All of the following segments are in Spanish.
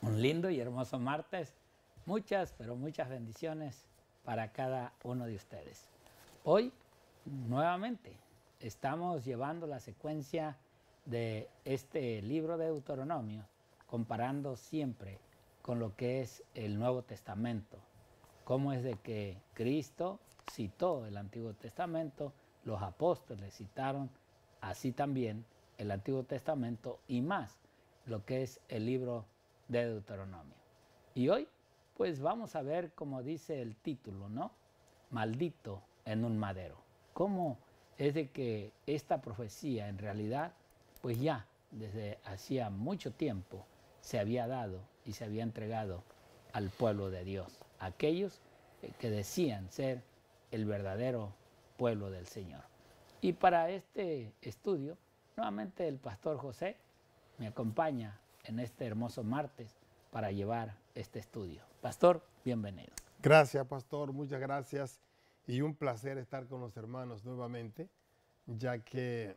Un lindo y hermoso martes. Muchas, pero muchas bendiciones para cada uno de ustedes. Hoy, nuevamente, estamos llevando la secuencia de este libro de Deuteronomio, comparando siempre con lo que es el Nuevo Testamento. Cómo es de que Cristo citó el Antiguo Testamento, los apóstoles citaron así también el Antiguo Testamento y más lo que es el libro de Deuteronomio. Y hoy pues vamos a ver, como dice el título, ¿no? Maldito en un madero. Cómo es de que esta profecía en realidad pues ya desde hacía mucho tiempo se había dado y se había entregado al pueblo de Dios, aquellos que decían ser el verdadero pueblo del Señor. Y para este estudio, nuevamente el pastor José me acompaña en este hermoso martes para llevar este estudio. Pastor, bienvenido. Gracias, pastor, muchas gracias y un placer estar con los hermanos nuevamente, ya que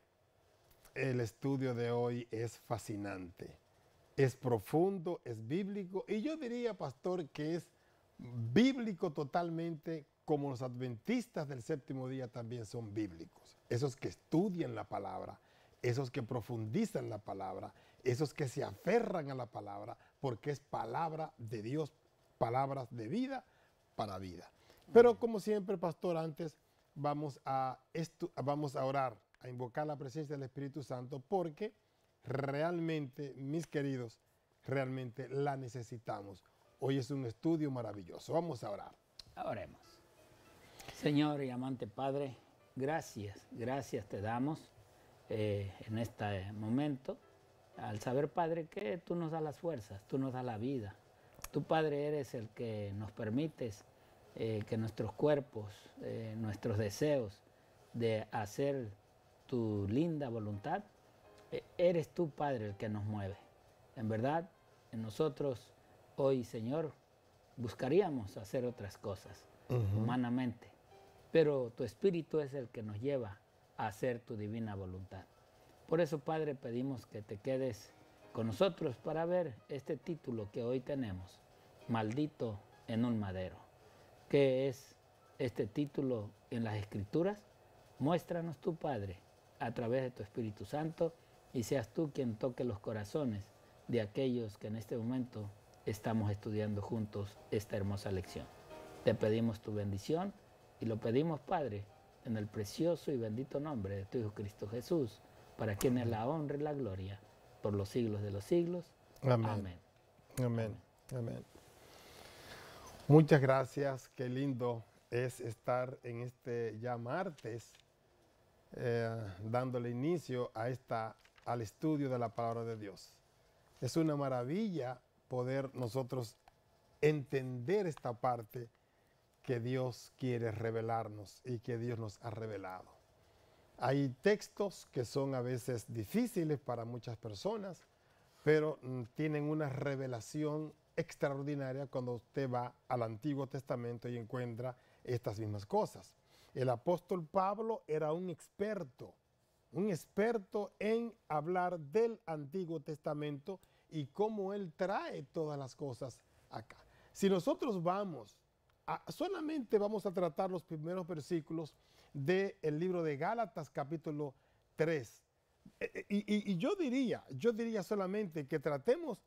el estudio de hoy es fascinante, es profundo, es bíblico y yo diría, pastor, que es bíblico totalmente, como los adventistas del séptimo día también son bíblicos, esos que estudian la palabra, esos que profundizan la palabra, esos que se aferran a la palabra, porque es palabra de Dios, palabras de vida para vida. Pero como siempre, pastor, antes vamos a orar, a invocar la presencia del Espíritu Santo, porque realmente, mis queridos, realmente la necesitamos. Hoy es un estudio maravilloso. Vamos a orar. Oremos. Señor y amante Padre, gracias te damos en este momento, al saber, Padre, que tú nos das las fuerzas, tú nos das la vida. Tú, Padre, eres el que nos permites que nuestros cuerpos, nuestros deseos de hacer tu linda voluntad, eres tú, Padre, el que nos mueve. En verdad, en nosotros hoy, Señor, buscaríamos hacer otras cosas humanamente, pero tu Espíritu es el que nos lleva a hacer tu divina voluntad. Por eso, Padre, pedimos que te quedes con nosotros para ver este título que hoy tenemos, Maldito en un madero. ¿Qué es este título en las Escrituras? Muéstranos tú, Padre, a través de tu Espíritu Santo, y seas tú quien toque los corazones de aquellos que en este momento estamos estudiando juntos esta hermosa lección. Te pedimos tu bendición y lo pedimos, Padre, en el precioso y bendito nombre de tu Hijo Cristo Jesús, para quien es la honra y la gloria por los siglos de los siglos. Amén. Amén. Amén. Amén. Muchas gracias. Qué lindo es estar en este ya martes, dándole inicio al estudio de la palabra de Dios. Es una maravilla poder nosotros entender esta parte que Dios quiere revelarnos y que Dios nos ha revelado. Hay textos que son a veces difíciles para muchas personas, pero tienen una revelación extraordinaria cuando usted va al Antiguo Testamento y encuentra estas mismas cosas. El apóstol Pablo era un experto en hablar del Antiguo Testamento y cómo él trae todas las cosas acá. Si nosotros solamente vamos a tratar los primeros versículos del libro de Gálatas, capítulo 3. Y yo diría solamente que tratemos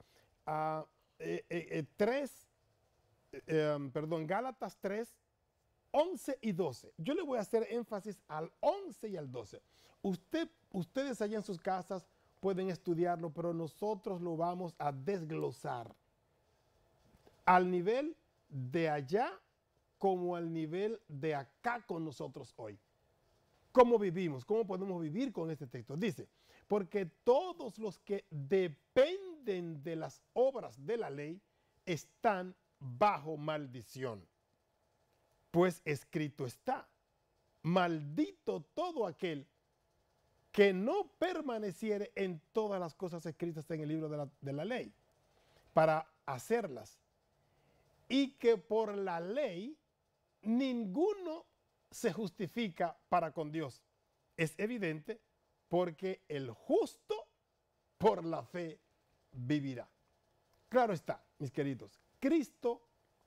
Gálatas 3, 11 y 12. Yo le voy a hacer énfasis al 11 y al 12. Ustedes allá en sus casas pueden estudiarlo, pero nosotros lo vamos a desglosar al nivel de allá como al nivel de acá con nosotros hoy. ¿Cómo vivimos? ¿Cómo podemos vivir con este texto? Dice, porque todos los que dependen de las obras de la ley están bajo maldición. Pues escrito está, maldito todo aquel que no permaneciere en todas las cosas escritas en el libro de la ley, para hacerlas. Y que por la ley ninguno se justifica para con Dios. Es evidente porque el justo por la fe vivirá. Claro está, mis queridos, Cristo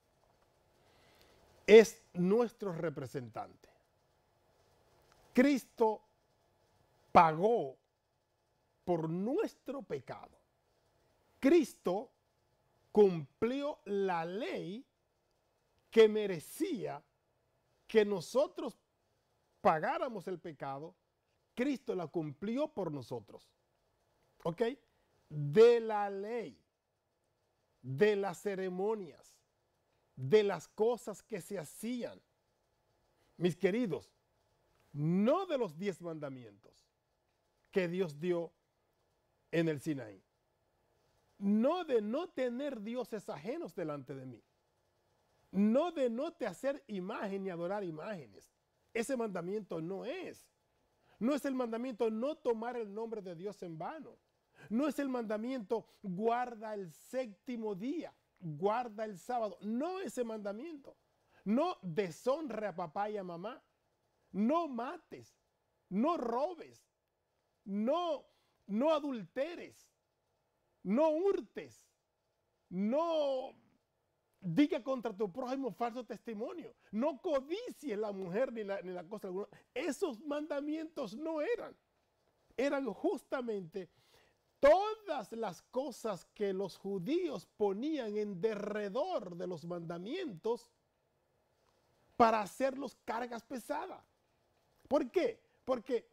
es nuestro representante. Cristo pagó por nuestro pecado. Cristo cumplió la ley que merecía que nosotros pagáramos el pecado. Cristo la cumplió por nosotros. ¿Ok? De la ley, de las ceremonias, de las cosas que se hacían. Mis queridos, no de los 10 mandamientos que Dios dio en el Sinaí. No de no tener dioses ajenos delante de mí. No de no te hacer imagen ni adorar imágenes. Ese mandamiento no es. No es el mandamiento no tomar el nombre de Dios en vano. No es el mandamiento guarda el séptimo día, guarda el sábado. No ese mandamiento. No deshonre a papá y a mamá. No mates. No robes. No adulteres. No hurtes. No diga contra tu prójimo falso testimonio. No codicies la mujer ni la cosa alguna. Esos mandamientos no eran. Eran justamente todas las cosas que los judíos ponían en derredor de los mandamientos para hacerlos cargas pesadas. ¿Por qué? Porque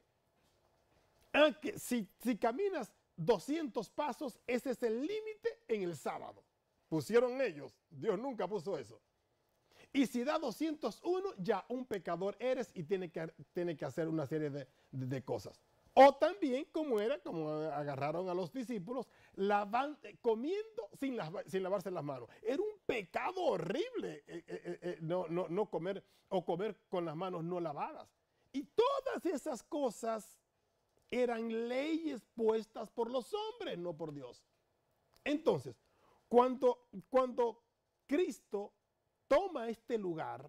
si caminas 200 pasos, ese es el límite en el sábado. Pusieron ellos, Dios nunca puso eso. Y si da 201, ya un pecador eres y tiene que hacer una serie de cosas. O también, como agarraron a los discípulos, comiendo sin lavarse las manos. Era un pecado horrible no comer o comer con las manos no lavadas. Y todas esas cosas eran leyes puestas por los hombres, no por Dios. Entonces, cuando Cristo toma este lugar,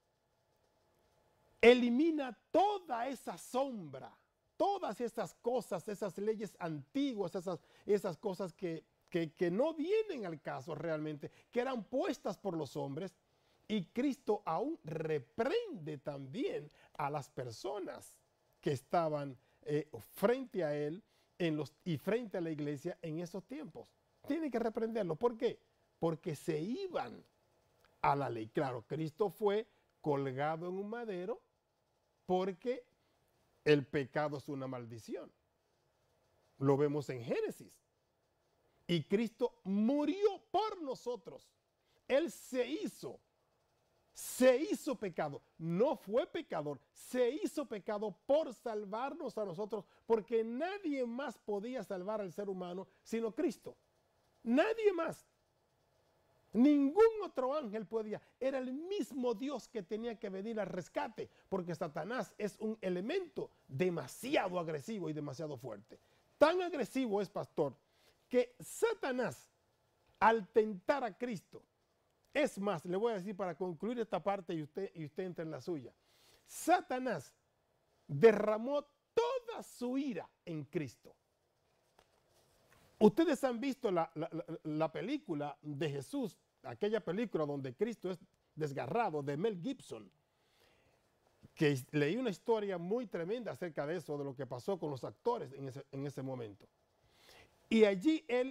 elimina toda esa sombra, todas esas cosas, esas leyes antiguas, esas cosas que no vienen al caso realmente, que eran puestas por los hombres, y Cristo aún reprende también a las personas que estaban frente a él y frente a la iglesia en esos tiempos. Tiene que reprenderlo. ¿Por qué? Porque se iban a la ley. Claro, Cristo fue colgado en un madero porque el pecado es una maldición. Lo vemos en Génesis. Y Cristo murió por nosotros. Él se hizo pecado. No fue pecador, se hizo pecado por salvarnos a nosotros, porque nadie más podía salvar al ser humano sino Cristo. Nadie más. Ningún otro ángel podía. Era el mismo Dios que tenía que venir al rescate, porque Satanás es un elemento demasiado agresivo y demasiado fuerte. Tan agresivo es, pastor, que Satanás, al tentar a Cristo, es más, le voy a decir para concluir esta parte y usted entra en la suya. Satanás derramó toda su ira en Cristo. Ustedes han visto la película de Jesús, aquella película donde Cristo es desgarrado, de Mel Gibson, que leí una historia muy tremenda acerca de eso, de lo que pasó con los actores en ese momento. Y allí él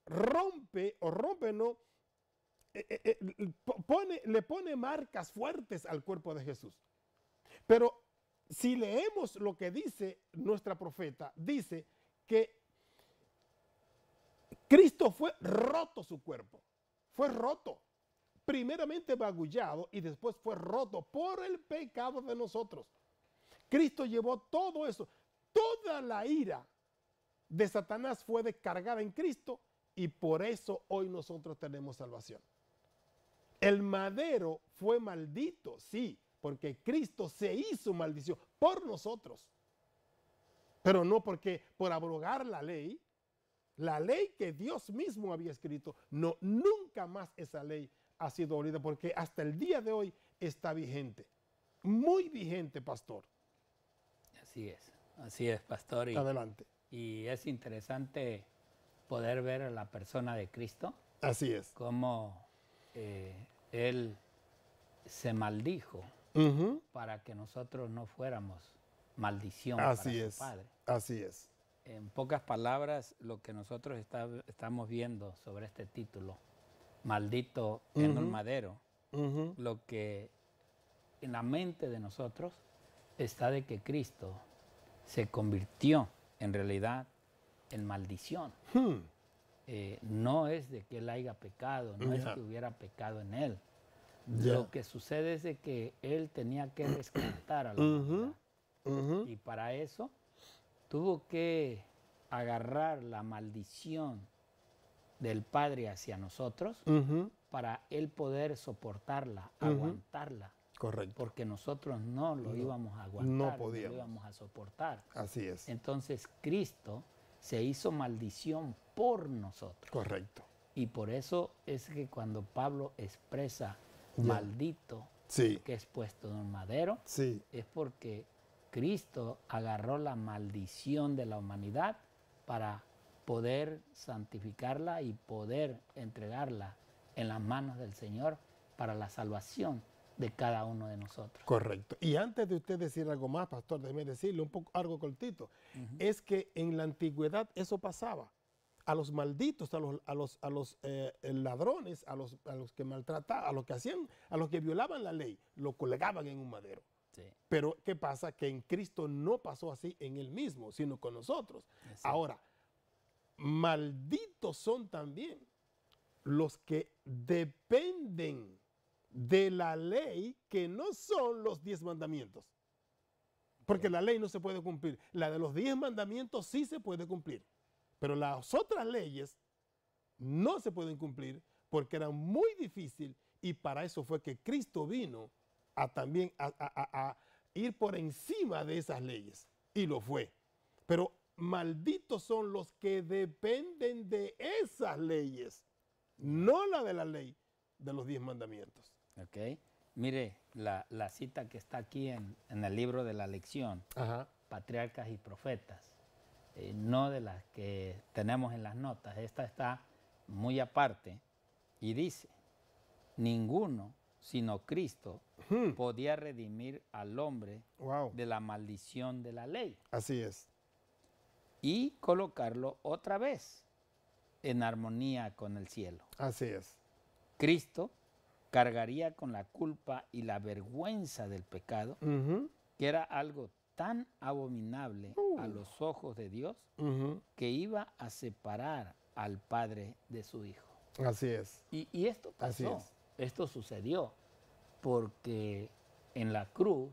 le pone marcas fuertes al cuerpo de Jesús. Pero si leemos lo que dice nuestra profeta, dice que Cristo fue roto su cuerpo, fue roto, primeramente magullado y después fue roto por el pecado de nosotros. Cristo llevó todo eso, toda la ira de Satanás fue descargada en Cristo y por eso hoy nosotros tenemos salvación. El madero fue maldito, sí, porque Cristo se hizo maldición por nosotros, pero no porque por abrogar la ley que Dios mismo había escrito, no, nunca más esa ley ha sido abolida, porque hasta el día de hoy está vigente, muy vigente, pastor. Así es, pastor. Adelante. Y es interesante poder ver a la persona de Cristo. Así es. cómo Él se maldijo Ujú. para que nosotros no fuéramos maldición Así para es. su Padre. Así es. En pocas palabras, lo que nosotros estamos viendo sobre este título, Maldito en un madero, Ujú. lo que en la mente de nosotros está de que Cristo se convirtió en realidad en maldición. Hmm. No es de que Él haya pecado, no es Ya. que hubiera pecado en Él. Ya. Lo que sucede es de que Él tenía que rescatar a la Ujú. humanidad. Ujú. Y para eso tuvo que agarrar la maldición del Padre hacia nosotros Ujú. para Él poder soportarla, Ujú. aguantarla, Correcto. porque nosotros no lo íbamos a aguantar, no no podíamos. lo íbamos a soportar. Así es. Entonces Cristo se hizo maldición por nosotros. Correcto. Y por eso es que cuando Pablo expresa Ya. maldito, Sí. que es puesto en un madero, Sí. es porque Cristo agarró la maldición de la humanidad para poder santificarla y poder entregarla en las manos del Señor para la salvación de cada uno de nosotros. Correcto. Y antes de usted decir algo más, pastor, déjeme decirle un poco algo cortito. Es que en la antigüedad eso pasaba. A los malditos, a los ladrones, a los que maltrataban, a los que hacían, a los que violaban la ley, lo colgaban en un madero. Sí, Pero ¿qué pasa? Que en Cristo no pasó así en él mismo, sino con nosotros. exacto. Ahora, malditos son también los que dependen de la ley que no son los 10 mandamientos. Porque la ley no se puede cumplir. La de los 10 mandamientos sí se puede cumplir. Pero las otras leyes no se pueden cumplir porque eran muy difíciles y para eso fue que Cristo vino a también a ir por encima de esas leyes. Y lo fue. Pero malditos son los que dependen de esas leyes, no la de la ley de los 10 mandamientos. ¿Ok? Mire la cita que está aquí en el libro de la lección, Ajá. Patriarcas y Profetas, no de las que tenemos en las notas. Esta está muy aparte y dice, ninguno sino Cristo podía redimir al hombre Wow. de la maldición de la ley Así es. y colocarlo otra vez en armonía con el cielo. Así es. Cristo cargaría con la culpa y la vergüenza del pecado, Ujú. que era algo tan abominable a los ojos de Dios, Ujú. que iba a separar al Padre de su Hijo. Así es. Y esto Así pasó, es. esto sucedió, porque en la cruz,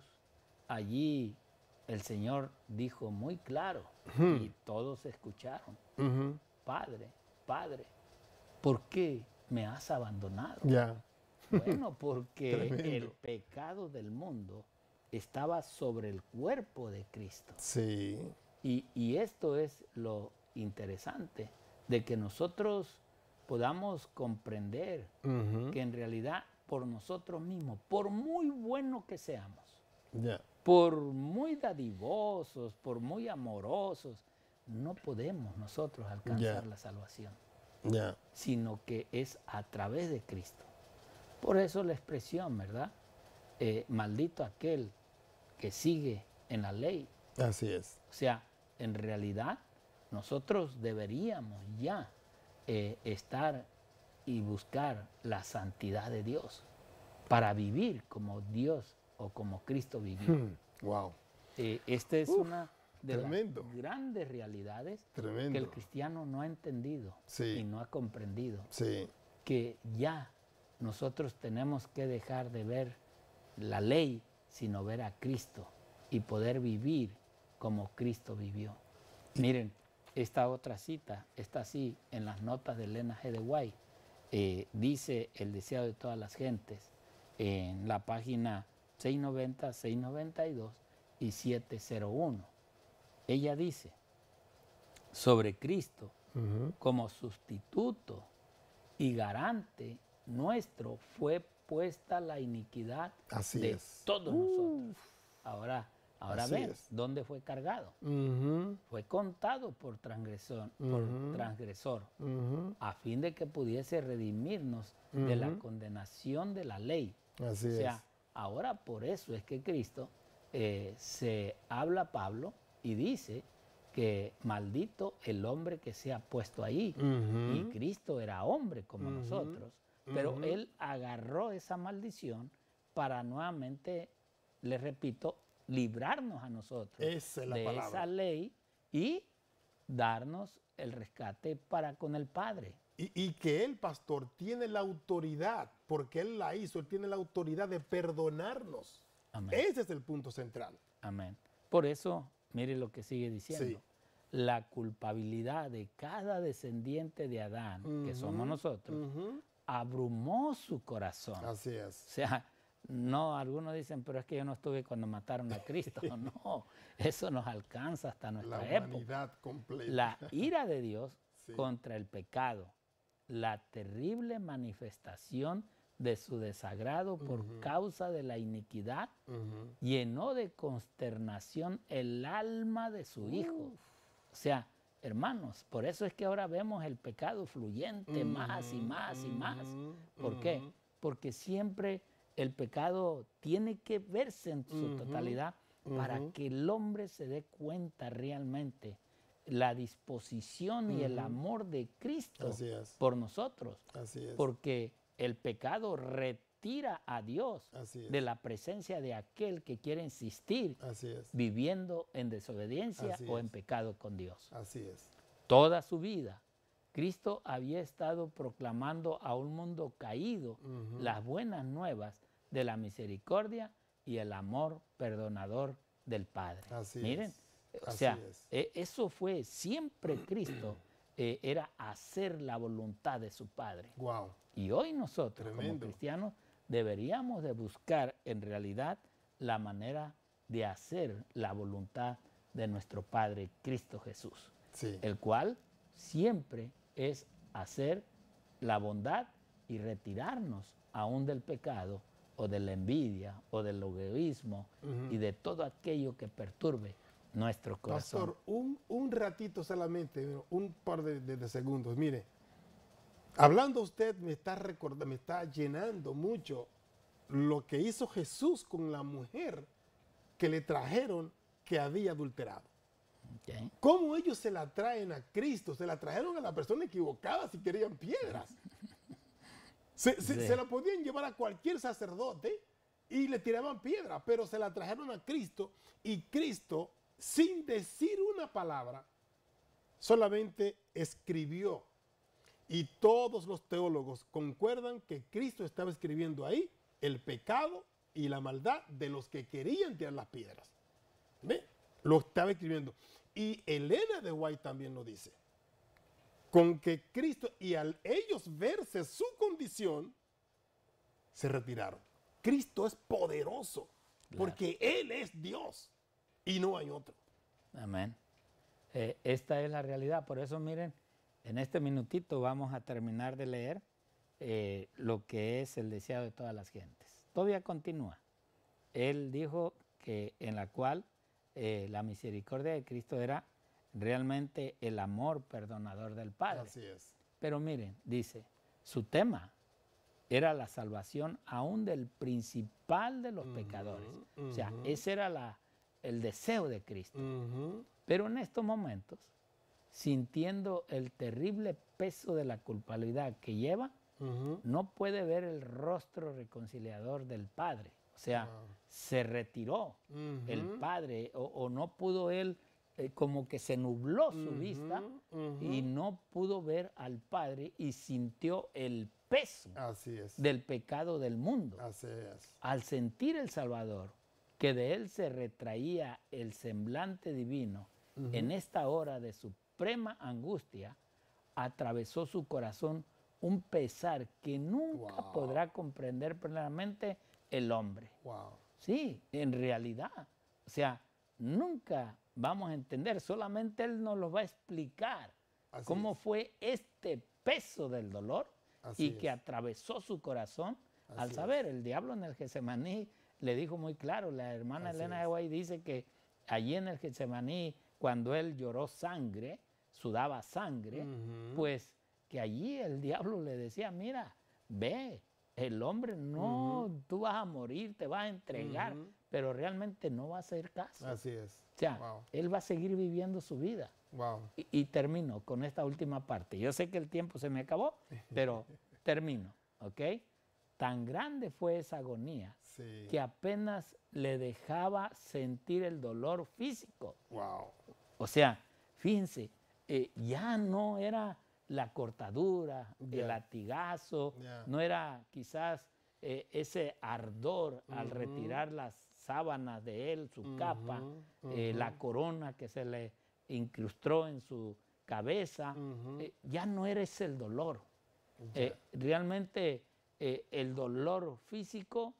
allí el Señor dijo muy claro, y todos escucharon, Ujú. Padre, Padre, ¿por qué me has abandonado? Ya. Bueno, porque Tremendo. el pecado del mundo estaba sobre el cuerpo de Cristo. Sí. Y esto es lo interesante, de que nosotros podamos comprender Ujú. que en realidad por nosotros mismos, por muy bueno que seamos, Ya. por muy dadivosos, por muy amorosos, no podemos nosotros alcanzar Ya. la salvación, Ya. sino que es a través de Cristo. Por eso la expresión, ¿verdad? Maldito aquel que sigue en la ley. Así es. O sea, en realidad nosotros deberíamos ya estar y buscar la santidad de Dios para vivir como Dios o como Cristo vivió. Wow. Esta es una de tremendo. las grandes realidades que Tremendo. el cristiano no ha entendido Sí. y no ha comprendido. Sí. Que ya nosotros tenemos que dejar de ver la ley, sino ver a Cristo y poder vivir como Cristo vivió. Miren, esta otra cita está así en las notas de Elena G. de White. Dice el deseo de todas las gentes en la página 690, 692 y 701. Ella dice, sobre Cristo Ujú. como sustituto y garante nuestro fue puesta la iniquidad Así de es. todos nosotros. Ahora Ahora Así ven, es. ¿dónde fue cargado? Ujú, Fue contado por transgresor, ujú, a fin de que pudiese redimirnos de la ujú. condenación de la ley. Así O es. sea, ahora por eso es que Cristo se habla a Pablo y dice que maldito el hombre que se ha puesto ahí. Y Ujú, Cristo era hombre como ujú, nosotros, pero ujú. él agarró esa maldición para nuevamente, les repito, librarnos a nosotros Esa es la de esa palabra. ley y darnos el rescate para con el Padre. Y que el pastor tiene la autoridad, porque él la hizo, él tiene la autoridad de perdonarnos. Amén. Ese es el punto central. Amén. Por eso, mire lo que sigue diciendo. Sí. La culpabilidad de cada descendiente de Adán, que somos nosotros, Ujú. abrumó su corazón. Así O es. sea, no, algunos dicen, pero es que yo no estuve cuando mataron a Cristo. No, eso nos alcanza hasta La nuestra época. humanidad completa. La ira de Dios Sí. contra el pecado, la terrible manifestación de su desagrado por causa de la iniquidad, Ujú. llenó de consternación el alma de su Hijo. O sea, hermanos, por eso es que ahora vemos el pecado fluyente más y más y más. ¿Por qué? Porque siempre el pecado tiene que verse en su totalidad para que el hombre se dé cuenta realmente la disposición y el amor de Cristo Así es. por nosotros. Así es. Porque el pecado retira a Dios Así es. de la presencia de aquel que quiere insistir Así es. viviendo en desobediencia Así o es. en pecado con Dios. Así es. Toda su vida, Cristo había estado proclamando a un mundo caído las buenas nuevas de la misericordia y el amor perdonador del Padre. Así Miren, es. o Así sea, es. eso fue siempre Cristo, era hacer la voluntad de su Padre. Wow. Y hoy nosotros Tremendo. como cristianos deberíamos de buscar en realidad la manera de hacer la voluntad de nuestro Padre Cristo Jesús, Sí. el cual siempre es hacer la bondad y retirarnos aún del pecado o de la envidia o del egoísmo y de todo aquello que perturbe nuestro corazón. Pastor, un ratito solamente, un par de segundos. Mire, hablando usted me está recordando, me está llenando mucho lo que hizo Jesús con la mujer que le trajeron que había adulterado. ¿Ok? ¿Cómo ellos se la traen a Cristo? Se la trajeron a la persona equivocada si querían piedras. Se la podían llevar a cualquier sacerdote y le tiraban piedra, pero se la trajeron a Cristo y Cristo, sin decir una palabra, solamente escribió. Y todos los teólogos concuerdan que Cristo estaba escribiendo ahí el pecado y la maldad de los que querían tirar las piedras. ¿Ve? Lo estaba escribiendo. Y Elena de White también lo dice. Con que Cristo, y al ellos verse su condición, se retiraron. Cristo es poderoso, porque Él es Dios y no hay otro. Amén. Esta es la realidad. Por eso, miren, en este minutito vamos a terminar de leer lo que es el deseado de todas las gentes. Todavía continúa. Él dijo que en la cual la misericordia de Cristo era realmente el amor perdonador del Padre. Así es. Pero miren, dice, su tema era la salvación aún del principal de los pecadores. O sea, ese era el deseo de Cristo. Pero en estos momentos, sintiendo el terrible peso de la culpabilidad que lleva, no puede ver el rostro reconciliador del Padre. O sea, se retiró el Padre o no pudo él, como que se nubló su vista y no pudo ver al Padre y sintió el peso Así es. del pecado del mundo. Así es. Al sentir el Salvador que de él se retraía el semblante divino, en esta hora de suprema angustia, atravesó su corazón un pesar que nunca podrá comprender plenamente el hombre. Wow. Sí, en realidad. O sea, nunca vamos a entender, solamente Él nos lo va a explicar. Así Cómo es. fue este peso del dolor Así y que es. atravesó su corazón al Así saber, el diablo en el Getsemaní le dijo muy claro. La hermana Así Elena es. de White dice que allí en el Getsemaní, cuando él lloró sangre, sudaba sangre, pues que allí el diablo le decía, mira, ve, el hombre no, tú vas a morir, te vas a entregar, pero realmente no va a hacer caso. Así es. O sea, Wow. él va a seguir viviendo su vida. Wow. Y termino con esta última parte. Yo sé que el tiempo se me acabó, pero termino, ¿ok? Tan grande fue esa agonía Sí. que apenas le dejaba sentir el dolor físico. Wow. O sea, fíjense, ya no era la cortadura, el Ya. latigazo, Ya. no era quizás ese ardor al retirar las sábanas de él, su capa, la corona que se le incrustó en su cabeza, ya no era ese el dolor. Realmente el dolor físico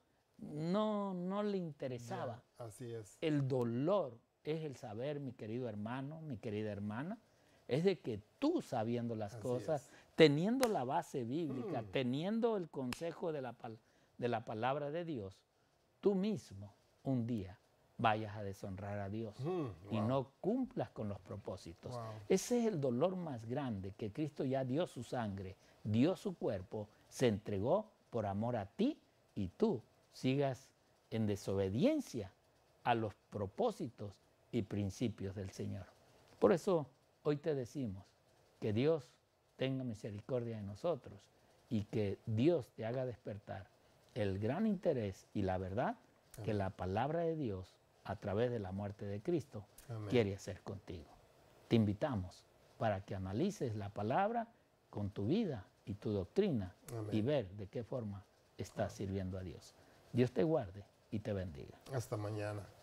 no le interesaba. Ya. Así es. El dolor es el saber, mi querido hermano, mi querida hermana, es de que tú sabiendo las cosas, teniendo la base bíblica, teniendo el consejo de la palabra de Dios, tú mismo un día vayas a deshonrar a Dios y no cumplas con los propósitos. Ese es el dolor más grande, que Cristo ya dio su sangre, dio su cuerpo, se entregó por amor a ti y tú sigas en desobediencia a los propósitos y principios del Señor. Por eso hoy te decimos que Dios tenga misericordia de nosotros y que Dios te haga despertar el gran interés y la verdad que la palabra de Dios a través de la muerte de Cristo quiere hacer contigo. Te invitamos para que analices la palabra con tu vida y tu doctrina y ver de qué forma estás sirviendo a Dios. Dios te guarde y te bendiga. Hasta mañana.